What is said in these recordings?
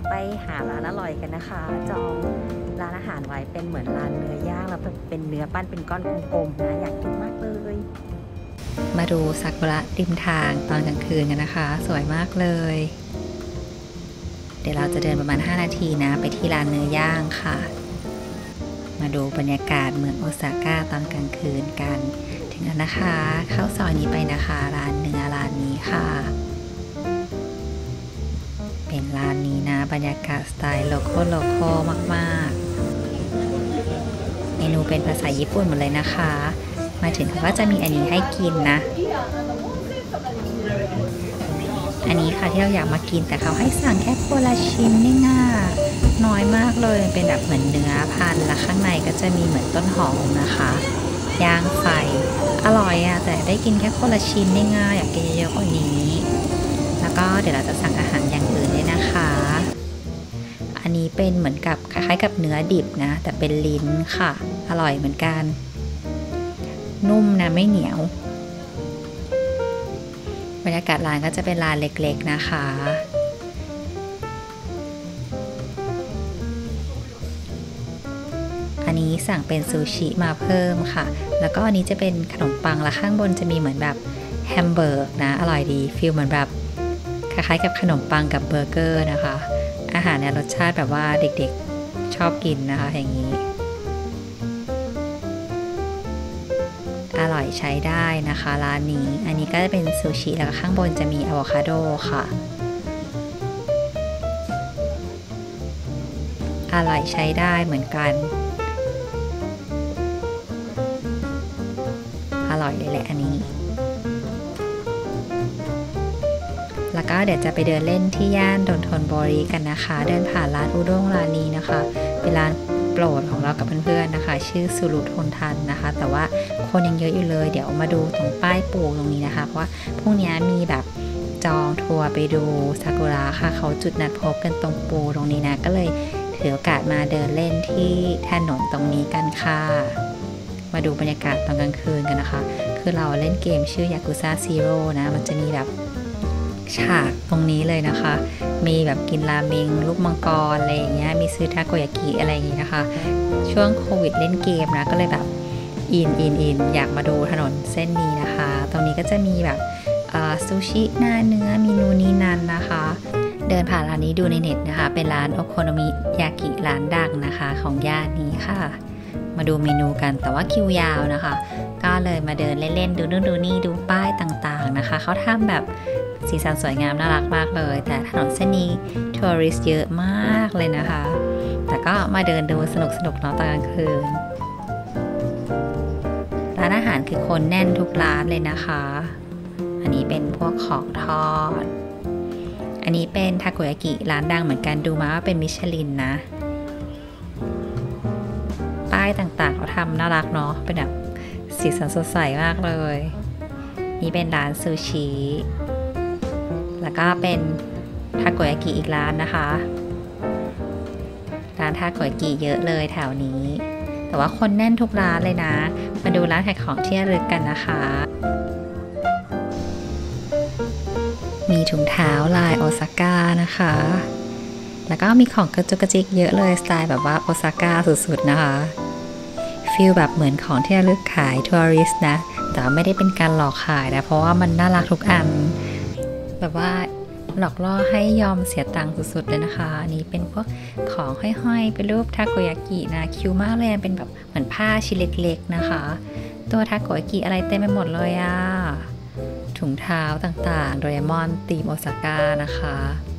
ไปหาร้านอร่อยกันนะคะจองร้านอาหารไว้เป็นเหมือนร้านเนื้อย่างแล้วเป็นเนื้อปั้นเป็นก้อนกลมๆนะอยากกินมากเลยมาดูซากุระริมทางตอนกลางคืนกันนะคะสวยมากเลยเดี๋ยวเราจะเดินประมาณ5นาทีนะไปที่ร้านเนื้อย่างค่ะมาดูบรรยากาศเมืองโอซาก้าตอนกลางคืนกันถึงแล้วนะคะเข้าซอยนี้ไปนะคะร้านเนื้อร้านนี้ค่ะเป็นร้านนี้นะบรรยากาศสไตล์โลคอลมากๆเมนูเป็นภาษาญี่ปุ่นหมดเลยนะคะมาถึงเขาก็จะมีอันนี้ให้กินนะอันนี้ค่ะที่เราอยากมากินแต่เขาให้สั่งแค่คนละชิ้นนี่ง่าน้อยมากเลยเป็นแบบเหมือนเนื้อพันและข้างในก็จะมีเหมือนต้นหอมนะคะย่างไฟอร่อยอะแต่ได้กินแค่คนละชิ้นนี่ง่าอยากกินเยอะๆกว่านี้แล้วก็เดี๋ยวเราจะสั่งอาหารอย่างอื่นด้วยนะคะอันนี้เป็นเหมือนกับคล้ายๆกับเนื้อดิบนะแต่เป็นลิ้นค่ะอร่อยเหมือนกันนุ่มนะไม่เหนียวบรรยากาศร้านก็จะเป็นร้านเล็กๆนะคะอันนี้สั่งเป็นซูชิมาเพิ่มค่ะแล้วก็อันนี้จะเป็นขนมปังและข้างบนจะมีเหมือนแบบแฮมเบอร์กนะอร่อยดีฟีลเหมือนแบบคล้ายๆกับขนมปังกับเบอร์เกอร์นะคะอาหารเนี่ยรสชาติแบบว่าเด็กๆชอบกินนะคะอย่างนี้อร่อยใช้ได้นะคะร้านนี้อันนี้ก็จะเป็นซูชิแล้วข้างบนจะมีอะโวคาโดค่ะอร่อยใช้ได้เหมือนกันอร่อยเลยแหละอันนี้แล้วก็เดี๋ยวจะไปเดินเล่นที่ย่านดนทนบุรีกันนะคะเดินผ่านร้านอุด้งร้านนี้นะคะเป็นร้านโปรดของเรากับเพื่อนๆนะคะชื่อสุรุทนทันนะคะแต่ว่าคนยังเยอะอยู่เลยเดี๋ยวมาดูตรงป้ายปูตรงนี้นะคะเพราะว่าพรุ่งนี้มีแบบจองทัวร์ไปดูซากุระค่ะเขาจุดนัดพบกันตรงปูตรงนี้นะก็เลยถือโอกาสมาเดินเล่นที่ถนนตรงนี้กันค่ะมาดูบรรยากาศตอนกลางคืนกันนะคะคือเราเล่นเกมชื่อยากุซ่าซีโร่นะมันจะมีแบบฉากตรงนี้เลยนะคะมีแบบกินราเมงลูกมังกรอะไรอย่างเงี้ยมีซื้อทาโกยากิอะไรอย่างงี้นะคะช่วงโควิดเล่นเกมนะก็เลยแบบอินอยากมาดูถนนเส้นนี้นะคะตรงนี้ก็จะมีแบบซูชิหน้าเนื้อมีนูนี่นันนะคะเดินผ่านร้านนี้ดูในเน็ตนะคะเป็นร้านโอโคโนมิยากิร้านดังนะคะของย่านนี้ค่ะมาดูเมนูกันแต่ว่าคิวยาวนะคะก็เลยมาเดินเล่นๆดูนู่นดูนี่ดูป้ายต่างๆนะคะเขาทำแบบสีสันสวยงามน่ารักมากเลยแต่ถนนเส้นนี้ทัวริสต์เยอะมากเลยนะคะแต่ก็มาเดินดูสนุกเนาะตอนกลางคืนร้านอาหารคือคนแน่นทุกร้านเลยนะคะอันนี้เป็นพวกของทอดอันนี้เป็นทาโกยากิร้านดังเหมือนกันดูมาว่าเป็นมิชลินนะป้ายต่างๆเขาทำน่ารักเนาะเป็นแบบสีสันสดใสมากเลยนี่เป็นร้านซูชิแล้วก็เป็นทาโกยากิอีกร้านนะคะร้านทาโกยากิเยอะเลยแถวนี้แต่ว่าคนแน่นทุกร้านเลยนะมาดูร้านขายของที่ระลึกกันนะคะมีถุงเท้าลายโอซาก้านะคะแล้วก็มีของกระจุกกระจิกเยอะเลยสไตล์แบบว่าโอซาก้าสุดๆนะคะฟีลแบบเหมือนของที่ระลึกขายทัวริสต์นะแต่ไม่ได้เป็นการหลอกขายนะเพราะว่ามันน่ารักทุกอันแบบว่าหลอกล่อให้ยอมเสียตังค์สุดๆเลยนะคะอันนี้เป็นพวกของห้อยๆเป็นรูปทาโกยากินะคิวมากเลยเป็นแบบเหมือนผ้าชิ้นเล็กๆนะคะตัวทาโกยากิอะไรเต็มไปหมดเลยอะถุงเท้าต่างๆโดเรมอนธีมโอซาก้านะคะ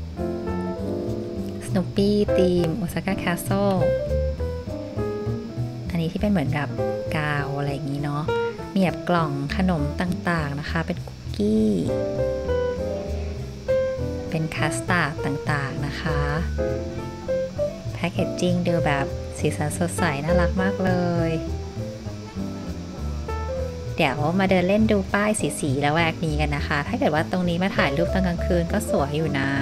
สโนว์ปี้ธีมโอซาก้าแคสเซิลอันนี้ที่เป็นเหมือนแบบกาวอะไรอย่างนี้เนาะมีแบบกล่องขนมต่างๆนะคะเป็นคุกกี้เป็นคัสตาร์ดต่างๆนะคะแพคเกจจิ้งดูแบบสีสันสดใสน่ารักมากเลยเดี๋ยวมาเดินเล่นดูป้ายสีๆแล้วแวกนี้กันนะคะถ้าเกิดว่าตรงนี้มาถ่ายรูปตอนกลางคืนก็สวยอยู่นะ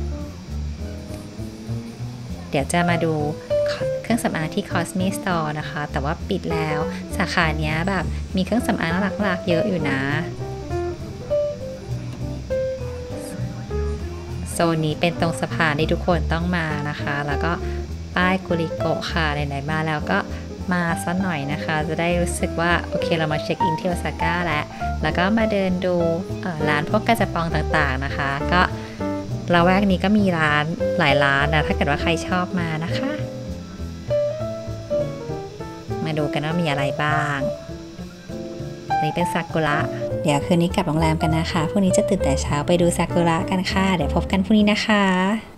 เดี๋ยวจะมาดูเครื่องสำอางที่ Cosme Store นะคะแต่ว่าปิดแล้วสาขาเนี้ยแบบมีเครื่องสำอางน่ารักๆเยอะอยู่นะโซนนี้เป็นตรงสะพานที่ทุกคนต้องมานะคะ แล้วก็ป้ายกุริโกะค่ะไหนๆมาแล้วก็มาสักหน่อยนะคะ จะได้รู้สึกว่าโอเคเรามาเช็คอินที่โอซาก้าแล้วก็มาเดินดูร้านพวกกาจะปองต่างๆนะคะก็ละแวกนี้ก็มีร้านหลายร้านนะถ้าเกิดว่าใครชอบมานะคะมาดูกันว่ามีอะไรบ้างอันนี้เป็นซากุระเดี๋ยวคืนนี้กลับโรงแรมกันนะคะพรุ่งนี้จะตื่นแต่เช้าไปดูซากุระกันค่ะเดี๋ยวพบกันพรุ่งนี้นะคะ